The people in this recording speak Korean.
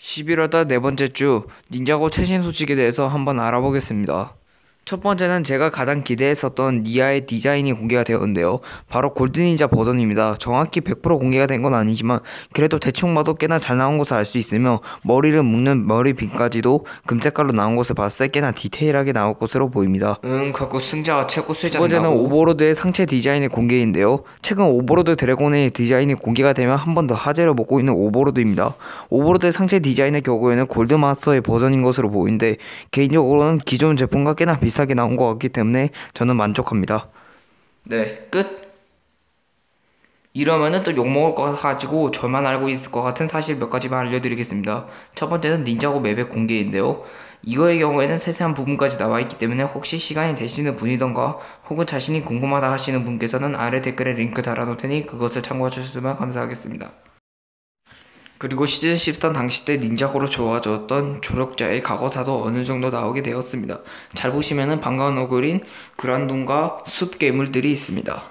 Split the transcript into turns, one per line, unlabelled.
11월달 네 번째 주 닌자고 최신 소식에 대해서 한번 알아보겠습니다. 첫 번째는 제가 가장 기대했었던 니아의 디자인이 공개가 되었는데요. 바로 골드닌자 버전입니다. 정확히 100% 공개가 된 건 아니지만 그래도 대충 봐도 꽤나 잘 나온 것을 알 수 있으며 머리를 묶는 머리핀까지도 금색깔로 나온 것을 봤을 때 꽤나 디테일하게 나올 것으로 보입니다. 갖고 승자가 최고 수혜자. 두 번째는 오버로드의 상체 디자인의 공개인데요. 최근 오버로드 드래곤의 디자인이 공개가 되면 한 번 더 화제를 먹고 있는 오버로드입니다. 오버로드의 상체 디자인의 경우에는 골드마스터의 버전인 것으로 보이는데 개인적으로는 기존 제품과 꽤나 비슷하게 나온 것 같기 때문에 저는 만족합니다. 네, 끝. 이러면은 또 욕먹을 것 같아가지고 저만 알고 있을 것 같은 사실 몇 가지만 알려드리겠습니다. 첫 번째는 닌자고 맵의 공개인데요. 이거의 경우에는 세세한 부분까지 나와있기 때문에 혹시 시간이 되시는 분이던가 혹은 자신이 궁금하다 하시는 분께서는 아래 댓글에 링크 달아놓을 테니 그것을 참고하셨으면 감사하겠습니다. 그리고 시즌 13 당시 때 닌자고로 좋아졌던 조력자의 과거사도 어느 정도 나오게 되었습니다. 잘 보시면은 반가운 얼굴인 그란돈과 숲 괴물들이 있습니다.